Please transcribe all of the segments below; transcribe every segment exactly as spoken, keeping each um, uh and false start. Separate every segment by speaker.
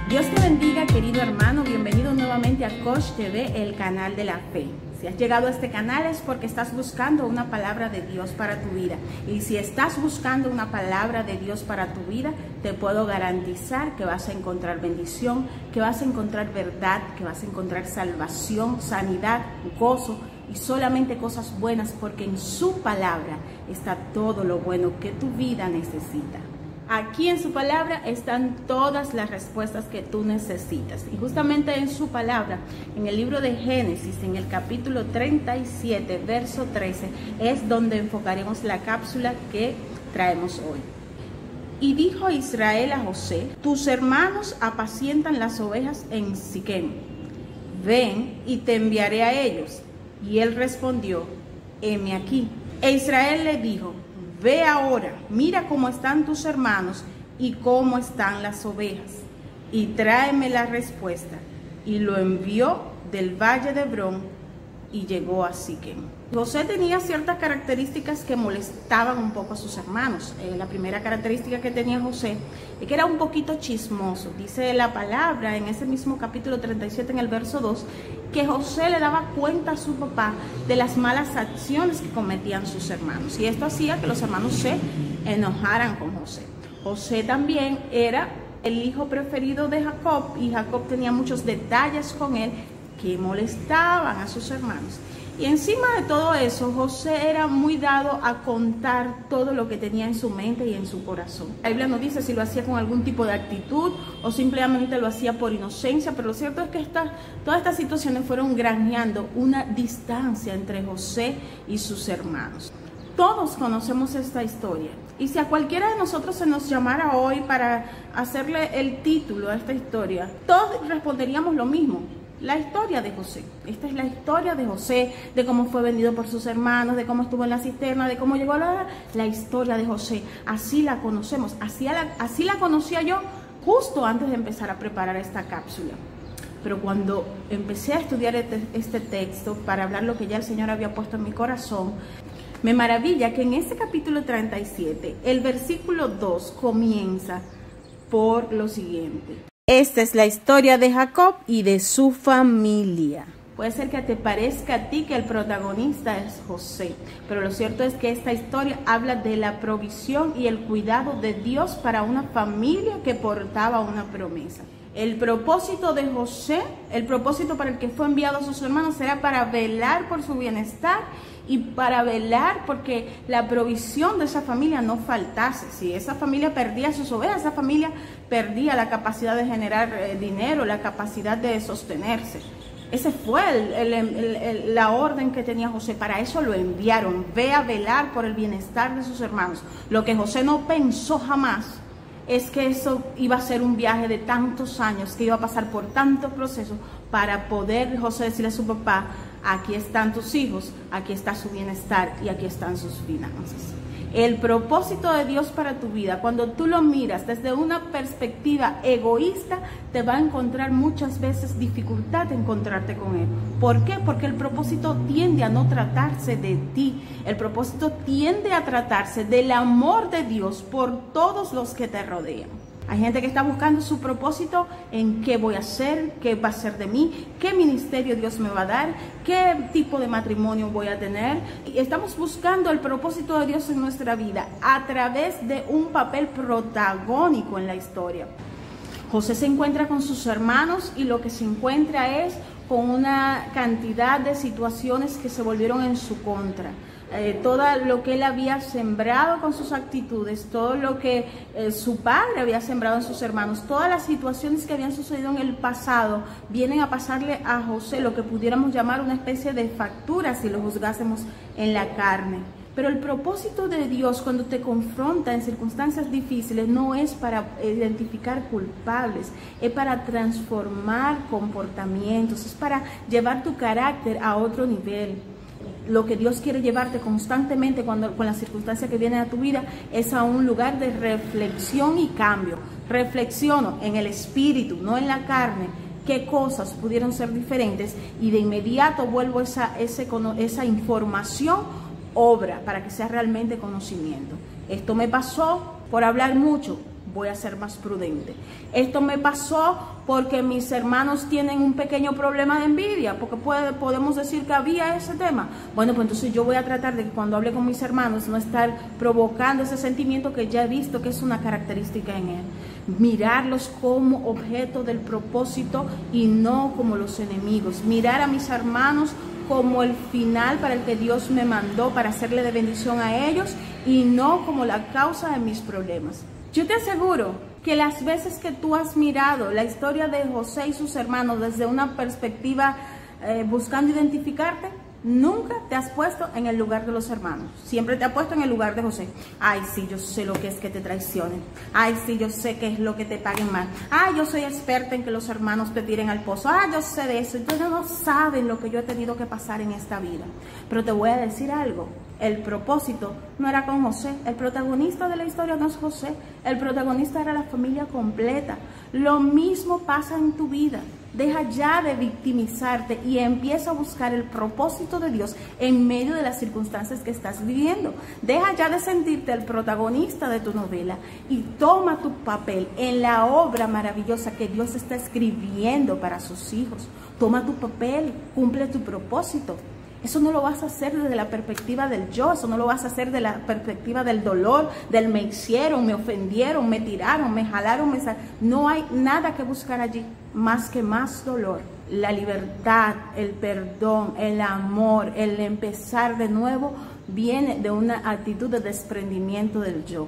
Speaker 1: Dios te bendiga, querido hermano. Bienvenido nuevamente a Coach T V, el canal de la fe. Si has llegado a este canal es porque estás buscando una palabra de Dios para tu vida. Y si estás buscando una palabra de Dios para tu vida, te puedo garantizar que vas a encontrar bendición, que vas a encontrar verdad, que vas a encontrar salvación, sanidad, gozo y solamente cosas buenas, porque en su palabra está todo lo bueno que tu vida necesita. Aquí en su palabra están todas las respuestas que tú necesitas. Y justamente en su palabra, en el libro de Génesis, en el capítulo treinta y siete, verso trece, es donde enfocaremos la cápsula que traemos hoy. Y dijo Israel a José: tus hermanos apacientan las ovejas en Siquem. Ven y te enviaré a ellos. Y él respondió: heme aquí. E Israel le dijo: ve ahora, mira cómo están tus hermanos y cómo están las ovejas, y tráeme la respuesta. Y lo envió del valle de Hebrón y llegó a Siquem. José tenía ciertas características que molestaban un poco a sus hermanos. Eh, la primera característica que tenía José es que era un poquito chismoso. Dice la palabra en ese mismo capítulo treinta y siete, en el verso dos, que José le daba cuenta a su papá de las malas acciones que cometían sus hermanos. Y esto hacía que los hermanos se enojaran con José. José también era el hijo preferido de Jacob, y Jacob tenía muchos detalles con él que molestaban a sus hermanos. Y encima de todo eso, José era muy dado a contar todo lo que tenía en su mente y en su corazón. La Biblia no dice si lo hacía con algún tipo de actitud o simplemente lo hacía por inocencia, pero lo cierto es que esta, todas estas situaciones fueron granjeando una distancia entre José y sus hermanos. Todos conocemos esta historia, y si a cualquiera de nosotros se nos llamara hoy para hacerle el título a esta historia, todos responderíamos lo mismo: la historia de José. Esta es la historia de José, de cómo fue vendido por sus hermanos, de cómo estuvo en la cisterna, de cómo llegó a la... La historia de José, así la conocemos, así la, así la conocía yo justo antes de empezar a preparar esta cápsula. Pero cuando empecé a estudiar este, este texto para hablar lo que ya el Señor había puesto en mi corazón, me maravilla que en ese capítulo treinta y siete, el versículo dos comienza por lo siguiente: esta es la historia de Jacob y de su familia. Puede ser que te parezca a ti que el protagonista es José, pero lo cierto es que esta historia habla de la provisión y el cuidado de Dios para una familia que portaba una promesa. El propósito de José, el propósito para el que fue enviado a sus hermanos, era para velar por su bienestar y para velar porque la provisión de esa familia no faltase. Si esa familia perdía sus ovejas, esa familia perdía la capacidad de generar eh, dinero, la capacidad de sostenerse. Ese fue el, el, el, el, la orden que tenía José. Para eso lo enviaron: ve a velar por el bienestar de sus hermanos. Lo que José no pensó jamás es que eso iba a ser un viaje de tantos años, que iba a pasar por tantos procesos para poder José decirle a su papá: aquí están tus hijos, aquí está su bienestar y aquí están sus finanzas. El propósito de Dios para tu vida, cuando tú lo miras desde una perspectiva egoísta, te va a encontrar muchas veces dificultad de encontrarte con Él. ¿Por qué? Porque el propósito tiende a no tratarse de ti. El propósito tiende a tratarse del amor de Dios por todos los que te rodean. Hay gente que está buscando su propósito en qué voy a hacer, qué va a ser de mí, qué ministerio Dios me va a dar, qué tipo de matrimonio voy a tener. Y estamos buscando el propósito de Dios en nuestra vida a través de un papel protagónico en la historia. José se encuentra con sus hermanos y lo que se encuentra es con una cantidad de situaciones que se volvieron en su contra. Eh, todo lo que él había sembrado con sus actitudes, todo lo que eh, su padre había sembrado en sus hermanos, todas las situaciones que habían sucedido en el pasado, vienen a pasarle a José lo que pudiéramos llamar una especie de factura si lo juzgásemos en la carne. Pero el propósito de Dios cuando te confronta en circunstancias difíciles no es para identificar culpables, es para transformar comportamientos, es para llevar tu carácter a otro nivel. Lo que Dios quiere llevarte constantemente cuando, con las circunstancias que vienen a tu vida es a un lugar de reflexión y cambio. Reflexiono en el espíritu, no en la carne, qué cosas pudieron ser diferentes, y de inmediato vuelvo esa, ese, esa información, obra, para que sea realmente conocimiento. Esto me pasó por hablar mucho. voy a ser más prudente. Esto me pasó porque mis hermanos tienen un pequeño problema de envidia, porque puede, podemos decir que había ese tema. Bueno, pues entonces yo voy a tratar de que cuando hable con mis hermanos no estar provocando ese sentimiento que ya he visto que es una característica en él. Mirarlos como objeto del propósito y no como los enemigos. Mirar a mis hermanos como el final para el que Dios me mandó para hacerle de bendición a ellos y no como la causa de mis problemas. Yo te aseguro que las veces que tú has mirado la historia de José y sus hermanos desde una perspectiva eh, buscando identificarte, nunca te has puesto en el lugar de los hermanos. Siempre te has puesto en el lugar de José. Ay, sí, yo sé lo que es que te traicionen. Ay, sí, yo sé que es lo que te paguen mal. Ay, yo soy experta en que los hermanos te tiren al pozo. Ay, yo sé de eso. Ustedes no saben lo que yo he tenido que pasar en esta vida. Pero te voy a decir algo. El propósito no era con José. El protagonista de la historia no es José. El protagonista era la familia completa. Lo mismo pasa en tu vida. Deja ya de victimizarte y empieza a buscar el propósito de Dios en medio de las circunstancias que estás viviendo. Deja ya de sentirte el protagonista de tu novela y toma tu papel en la obra maravillosa que Dios está escribiendo para sus hijos. Toma tu papel, cumple tu propósito. Eso no lo vas a hacer desde la perspectiva del yo, eso no lo vas a hacer de la perspectiva del dolor, del me hicieron, me ofendieron, me tiraron, me jalaron, me sal... No hay nada que buscar allí más que más dolor. La libertad, el perdón, el amor, el empezar de nuevo viene de una actitud de desprendimiento del yo.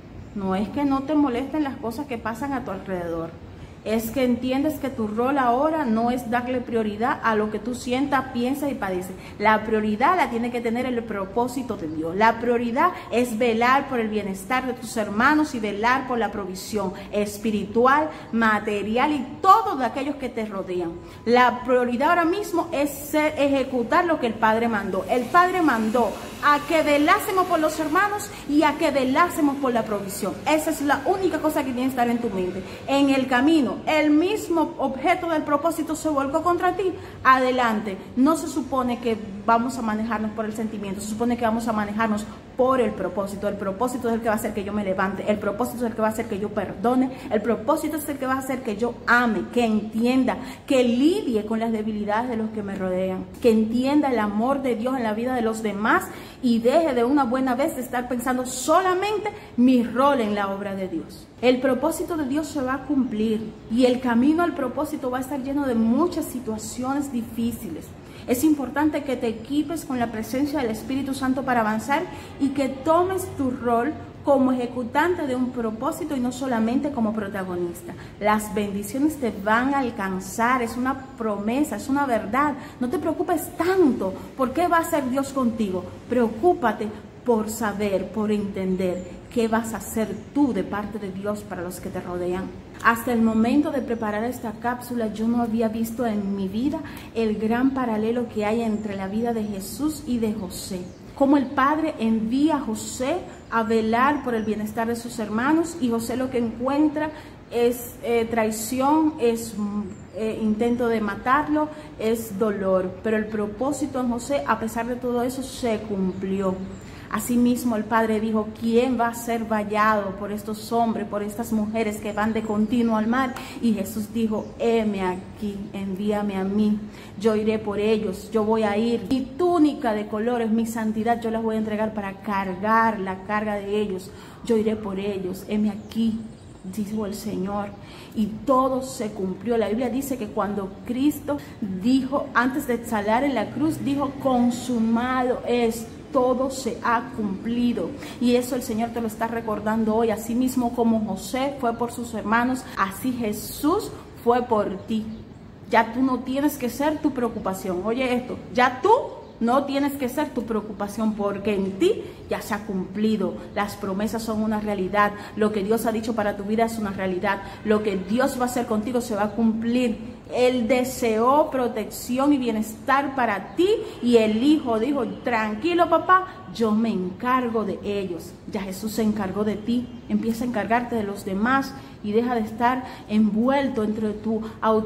Speaker 1: No es que no te molesten las cosas que pasan a tu alrededor. Es que entiendes que tu rol ahora no es darle prioridad a lo que tú sientas, piensas y padeces. La prioridad la tiene que tener el propósito de Dios. La prioridad es velar por el bienestar de tus hermanos y velar por la provisión espiritual, material y todo de aquellos que te rodean. La prioridad ahora mismo es ser, ejecutar lo que el Padre mandó. El Padre mandó a que velásemos por los hermanos y a que velásemos por la provisión. Esa es la única cosa que tiene que estar en tu mente. En el camino, el mismo objeto del propósito se volcó contra ti, adelante. No se supone que vamos a manejarnos por el sentimiento, se supone que vamos a manejarnos por el propósito. El propósito es el que va a hacer que yo me levante, el propósito es el que va a hacer que yo perdone, el propósito es el que va a hacer que yo ame, que entienda, que lidie con las debilidades de los que me rodean, que entienda el amor de Dios en la vida de los demás y deje de una buena vez de estar pensando solamente mi rol en la obra de Dios. El propósito de Dios se va a cumplir y el camino al propósito va a estar lleno de muchas situaciones difíciles. Es importante que te equipes con la presencia del Espíritu Santo para avanzar y que tomes tu rol como ejecutante de un propósito y no solamente como protagonista. Las bendiciones te van a alcanzar, es una promesa, es una verdad. No te preocupes tanto por qué va a hacer Dios contigo. Preocúpate por saber, por entender qué vas a hacer tú de parte de Dios para los que te rodean. Hasta el momento de preparar esta cápsula, yo no había visto en mi vida el gran paralelo que hay entre la vida de Jesús y de José. Cómo el Padre envía a José a velar por el bienestar de sus hermanos y José lo que encuentra es eh, traición, es eh, intento de matarlo, es dolor. Pero el propósito en José, a pesar de todo eso, se cumplió. Asimismo, el Padre dijo, ¿quién va a ser vallado por estos hombres, por estas mujeres que van de continuo al mar? Y Jesús dijo, heme aquí, envíame a mí, yo iré por ellos, yo voy a ir. Mi túnica de colores, mi santidad, yo las voy a entregar para cargar la carga de ellos. Yo iré por ellos, heme aquí, dijo el Señor. Y todo se cumplió. La Biblia dice que cuando Cristo dijo, antes de exhalar en la cruz, dijo, consumado es. Todo se ha cumplido y eso el Señor te lo está recordando hoy. Así mismo como José fue por sus hermanos, así Jesús fue por ti. Ya tú no tienes que ser tu preocupación. Oye esto, ya tú no tienes que ser tu preocupación porque en ti ya se ha cumplido. Las promesas son una realidad. Lo que Dios ha dicho para tu vida es una realidad. Lo que Dios va a hacer contigo se va a cumplir. Él deseó protección y bienestar para ti y el Hijo dijo, tranquilo papá, yo me encargo de ellos. Ya Jesús se encargó de ti, empieza a encargarte de los demás y deja de estar envuelto entre tu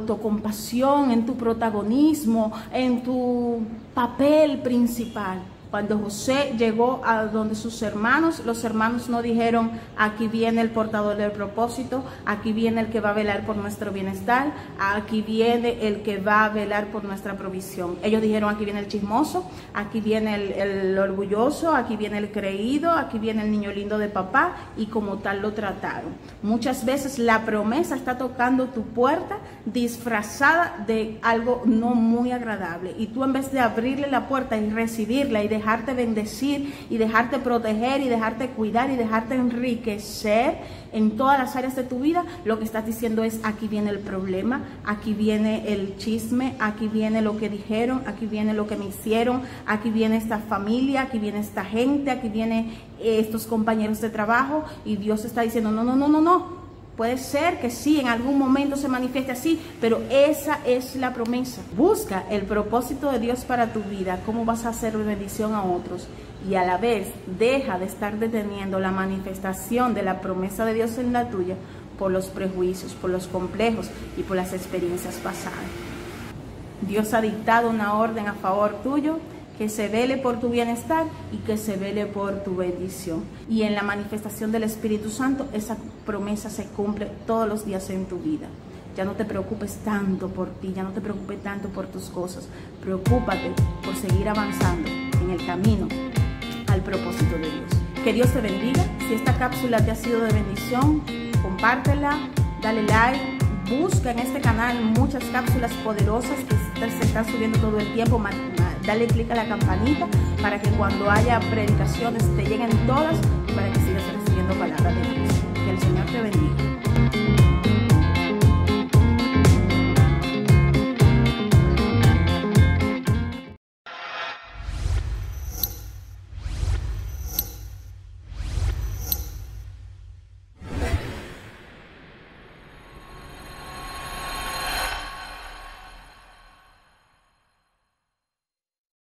Speaker 1: autocompasión, en tu protagonismo, en tu papel principal. Cuando José llegó a donde sus hermanos, los hermanos no dijeron, aquí viene el portador del propósito, aquí viene el que va a velar por nuestro bienestar, aquí viene el que va a velar por nuestra provisión. Ellos dijeron, aquí viene el chismoso, aquí viene el, el orgulloso, aquí viene el creído, aquí viene el niño lindo de papá, y como tal lo trataron. Muchas veces la promesa está tocando tu puerta disfrazada de algo no muy agradable, y tú, en vez de abrirle la puerta y recibirla y dejarte bendecir y dejarte proteger y dejarte cuidar y dejarte enriquecer en todas las áreas de tu vida, lo que estás diciendo es, aquí viene el problema, aquí viene el chisme, aquí viene lo que dijeron, aquí viene lo que me hicieron, aquí viene esta familia, aquí viene esta gente, aquí vienen estos compañeros de trabajo, y Dios está diciendo, no, no, no, no, no. Puede ser que sí, en algún momento se manifieste así, pero esa es la promesa. Busca el propósito de Dios para tu vida, cómo vas a hacer bendición a otros, y a la vez deja de estar deteniendo la manifestación de la promesa de Dios en la tuya por los prejuicios, por los complejos y por las experiencias pasadas. Dios ha dictado una orden a favor tuyo, que se vele por tu bienestar y que se vele por tu bendición. Y en la manifestación del Espíritu Santo, esa promesa se cumple todos los días en tu vida. Ya no te preocupes tanto por ti, ya no te preocupes tanto por tus cosas. Preocúpate por seguir avanzando en el camino al propósito de Dios. Que Dios te bendiga. Si esta cápsula te ha sido de bendición, compártela, dale like. Busca en este canal muchas cápsulas poderosas que se están subiendo todo el tiempo. Dale clic a la campanita para que cuando haya predicaciones te lleguen todas